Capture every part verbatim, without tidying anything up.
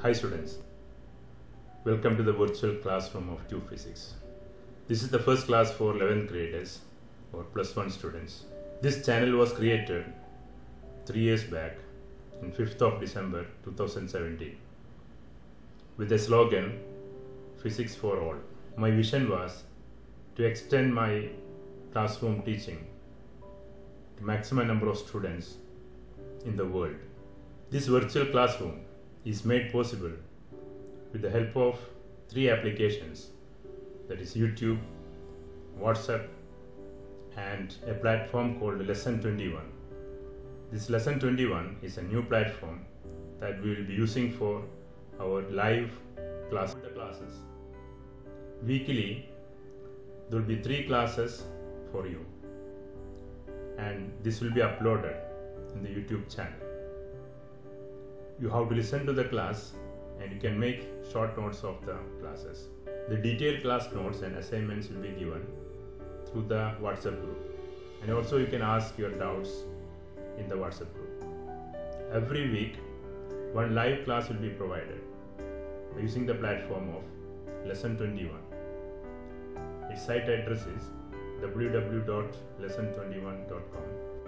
Hi students, welcome to the virtual classroom of Q Physics. This is the first class for eleventh graders or plus one students. This channel was created three years back on fifth of December two thousand seventeen with the slogan Physics for All. My vision was to extend my classroom teaching to maximum number of students in the world. This virtual classroom is made possible with the help of three applications, that is YouTube, WhatsApp, and a platform called Lesson twenty-one. This Lesson twenty-one is a new platform that we will be using for our live class classes. Weekly, there will be three classes for you, and this will be uploaded in the YouTube channel. You have to listen to the class and you can make short notes of the classes. The detailed class notes and assignments will be given through the WhatsApp group, and also you can ask your doubts in the WhatsApp group. Every week, one live class will be provided by using the platform of Lesson twenty-one. Its site address is w w w dot lesson twenty-one dot com.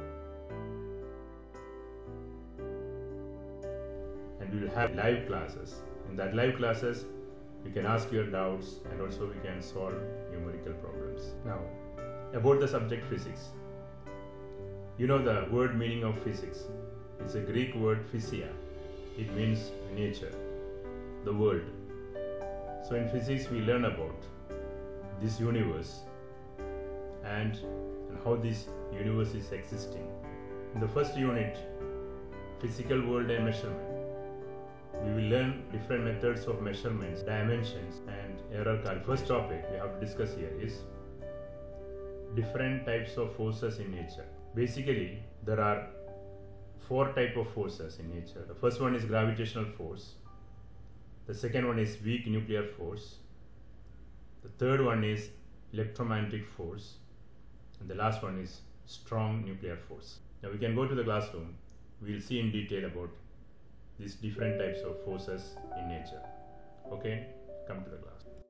And we will have live classes. In that live classes, you can ask your doubts and also we can solve numerical problems. Now, about the subject physics. You know the word meaning of physics. It's a Greek word physia. It means nature, the world. So in physics we learn about this universe and, and how this universe is existing. In the first unit, physical world and measurement, we will learn different methods of measurements, dimensions, and error calculation. First topic we have to discuss here is different types of forces in nature. Basically, there are four types of forces in nature. The first one is gravitational force. The second one is weak nuclear force. The third one is electromagnetic force. And the last one is strong nuclear force. Now we can go to the classroom. We will see in detail about these different types of forces in nature. Okay, come to the class.